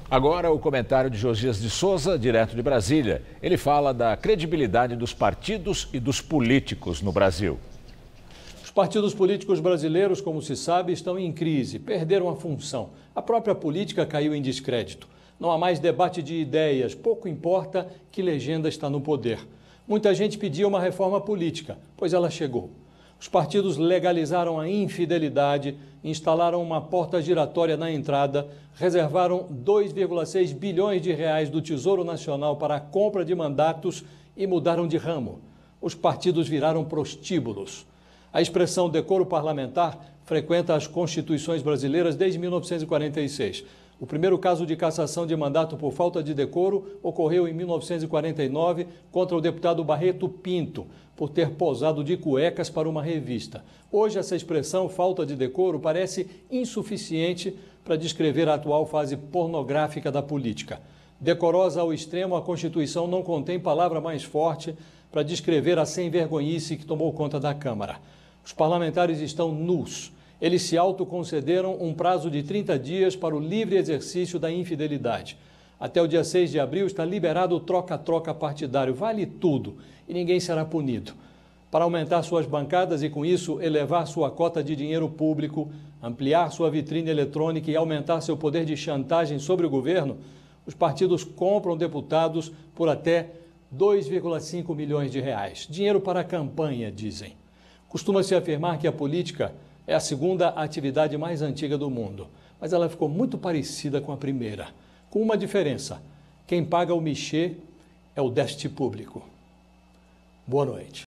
Agora o comentário de Josias de Souza, direto de Brasília. Ele fala da credibilidade dos partidos e dos políticos no Brasil. Os partidos políticos brasileiros, como se sabe, estão em crise, perderam a função. A própria política caiu em descrédito. Não há mais debate de ideias, pouco importa que legenda está no poder. Muita gente pedia uma reforma política, pois ela chegou. Os partidos legalizaram a infidelidade, instalaram uma porta giratória na entrada, reservaram 2,6 bilhões de reais do Tesouro Nacional para a compra de mandatos e mudaram de ramo. Os partidos viraram prostíbulos. A expressão decoro parlamentar frequenta as constituições brasileiras desde 1946. O primeiro caso de cassação de mandato por falta de decoro ocorreu em 1949 contra o deputado Barreto Pinto, por ter posado de cuecas para uma revista. Hoje, essa expressão, falta de decoro, parece insuficiente para descrever a atual fase pornográfica da política. Decorosa ao extremo, a Constituição não contém palavra mais forte para descrever a sem-vergonhice que tomou conta da Câmara. Os parlamentares estão nus. Eles se autoconcederam um prazo de 30 dias para o livre exercício da infidelidade. Até o dia 6 de abril está liberado o troca-troca partidário. Vale tudo e ninguém será punido. Para aumentar suas bancadas e, com isso, elevar sua cota de dinheiro público, ampliar sua vitrine eletrônica e aumentar seu poder de chantagem sobre o governo, os partidos compram deputados por até 2,5 milhões de reais. Dinheiro para a campanha, dizem. Costuma-se afirmar que a política é a segunda atividade mais antiga do mundo, mas ela ficou muito parecida com a primeira, com uma diferença: quem paga o michê é o déficit público. Boa noite.